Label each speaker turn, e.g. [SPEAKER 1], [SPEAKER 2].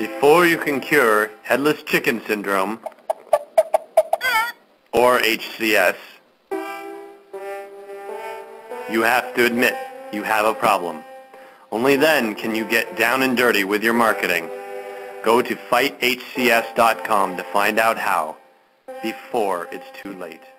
[SPEAKER 1] Before you can cure Headless Chicken Syndrome, or HCS, you have to admit you have a problem. Only then can you get down and dirty with your marketing. Go to fighthcs.com to find out how, before it's too late.